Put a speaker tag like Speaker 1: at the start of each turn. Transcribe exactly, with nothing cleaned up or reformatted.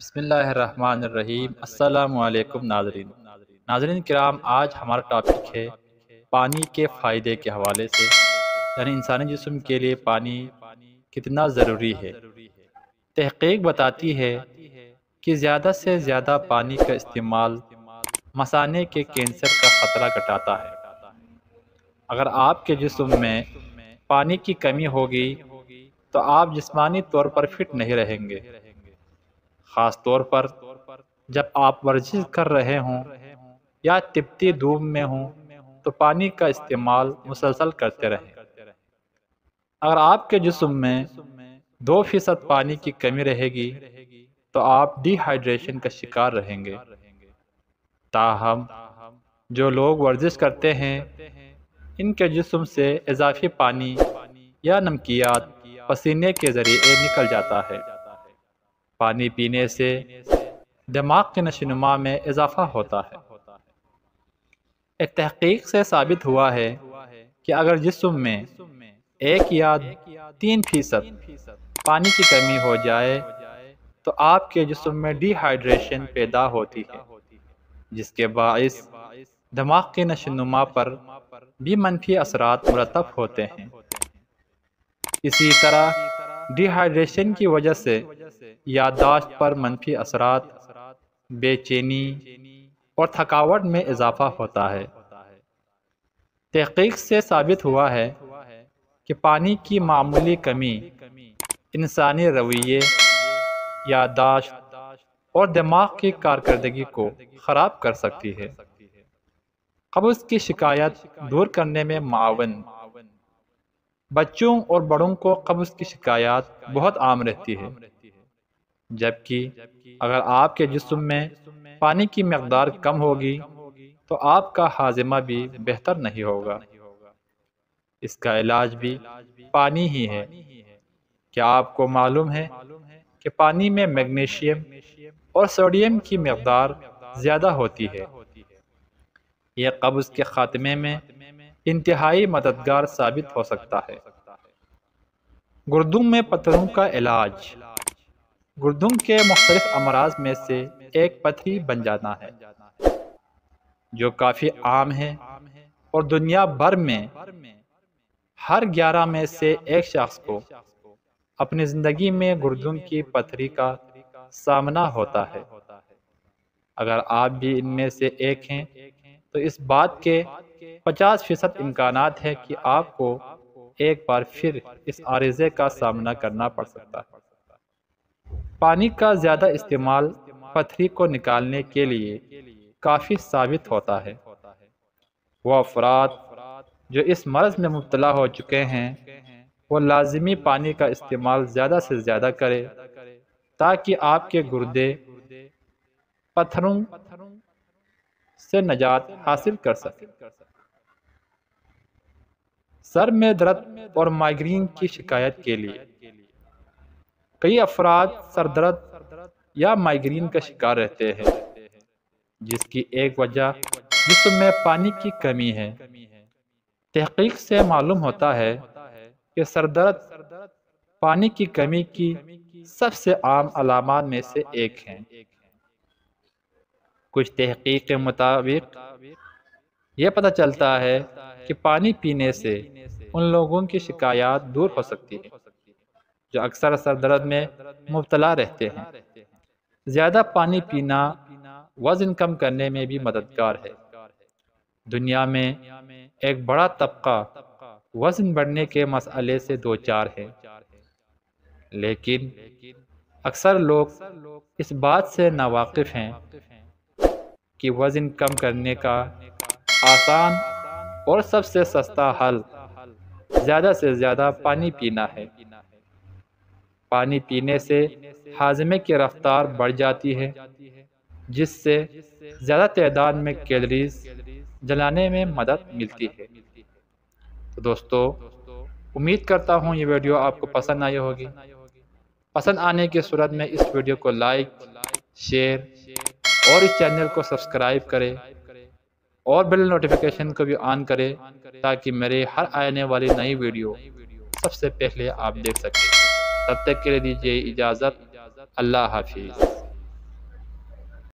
Speaker 1: بسم اللہ الرحمن الرحیم۔ السلام علیکم ناظرین ناظرین کرام، آج ہمارا ٹاپک ہے پانی کے فائدے کے حوالے سے، یعنی انسانی جسم کے لیے پانی کتنا ضروری ہے۔ تحقیق بتاتی ہے کہ زیادہ سے زیادہ پانی کا استعمال مثانے کے کینسر کا خطرہ گھٹاتا ہے۔ اگر آپ کے جسم میں پانی کی کمی ہوگی تو آپ جسمانی طور پر فٹ نہیں رہیں گے، خاص طور پر جب آپ ورزش کر رہے ہوں یا تپتی دھوپ میں ہوں تو پانی کا استعمال مسلسل کرتے رہیں۔ اگر آپ کے جسم میں دو فیصد پانی کی کمی رہے گی تو آپ ڈی ہائیڈریشن کا شکار رہیں گے۔ تاہم جو لوگ ورزش کرتے ہیں ان کے جسم سے اضافی پانی یا نمکیات پسینے کے ذریعے نکل جاتا ہے۔ پانی پینے سے دماغ کی نشوونما میں اضافہ ہوتا ہے۔ ایک تحقیق سے ثابت ہوا ہے کہ اگر جسم میں ایک یا تین فیصد پانی کی کمی ہو جائے تو آپ کے جسم میں ڈی ہائیڈریشن پیدا ہوتی ہے، جس کے باعث دماغ کی نشوونما پر بھی منفی اثرات مرتب ہوتے ہیں۔ اسی طرح ڈی ہائیڈریشن کی وجہ سے یادداشت پر منفی اثرات، بے چینی اور تھکاوٹ میں اضافہ ہوتا ہے۔ تحقیق سے ثابت ہوا ہے کہ پانی کی معمولی کمی انسانی رویے، یادداشت اور دماغ کی کارکردگی کو خراب کر سکتی ہے۔ قبض کی شکایت دور کرنے میں معاون۔ بچوں اور بڑوں کو قبض کی شکایات بہت عام رہتی ہے، جبکہ اگر آپ کے جسم میں پانی کی مقدار کم ہوگی تو آپ کا ہاضمہ بھی بہتر نہیں ہوگا۔ اس کا علاج بھی پانی ہی ہے۔ کیا آپ کو معلوم ہے کہ پانی میں میگنیشیم اور سوڈیم کی مقدار زیادہ ہوتی ہے؟ یہ قبض کے خاتمے میں انتہائی مددگار ثابت ہو سکتا ہے۔ گردوں میں پتھروں کا علاج۔ گردوں کے مختلف امراض میں سے ایک پتھری بن جانا ہے، جو کافی عام ہے اور دنیا بھر میں ہر گیارہ میں سے ایک شخص کو اپنی زندگی میں گردوں کی پتھری کا سامنا ہوتا ہے۔ اگر آپ بھی ان میں سے ایک ہیں تو اس بات کے پچاس فیصد امکانات ہے کہ آپ کو ایک بار پھر اس عارضے کا سامنا کرنا پڑ سکتا ہے۔ پانی کا زیادہ استعمال پتھری کو نکالنے کے لیے کافی ثابت ہوتا ہے۔ وہ افراد جو اس مرض میں مبتلا ہو چکے ہیں وہ لازمی پانی کا استعمال زیادہ سے زیادہ کریں تاکہ آپ کے گردے پتھروں سے نجات حاصل کر سکیں۔ سر میں درد اور مائیگرین کی شکایت کے لیے کئی افراد سر درد یا مائیگرین کا شکار رہتے ہیں، جس کی ایک وجہ جسم میں پانی کی کمی ہے۔ تحقیق سے معلوم ہوتا ہے کہ سر درد پانی کی کمی کی سب سے عام علامات میں سے ایک ہے۔ کچھ تحقیق کے مطابق یہ پتہ چلتا ہے کہ پانی پینے سے ان لوگوں کی شکایات دور ہو سکتی ہے جو اکثر سر درد میں مبتلا رہتے ہیں۔ زیادہ پانی پینا وزن کم کرنے میں بھی مددگار ہے۔ دنیا میں ایک بڑا طبقہ وزن بڑھنے کے مسئلے سے دوچار ہے، لیکن اکثر لوگ اس بات سے ناواقف ہیں کہ وزن کم کرنے کا آسان اور سب سے سستا حل زیادہ سے زیادہ پانی پینا ہے۔ پانی پینے سے ہاضمے کی رفتار بڑھ جاتی ہے، جس سے زیادہ تعداد میں کیلوریز جلانے میں مدد ملتی ہے۔ تو دوستو، امید کرتا ہوں یہ ویڈیو آپ کو پسند آئی ہوگی۔ پسند آنے کی صورت میں اس ویڈیو کو لائک، شیئر اور اس چینل کو سبسکرائب کریں اور بیل نوٹیفیکیشن کو بھی آن کریں تاکہ میرے ہر آنے والی نئی ویڈیو سب سے پہلے آپ دیکھ سکیں۔ تب تک کے لیے دیجیے اجازت۔ اللہ حافظ۔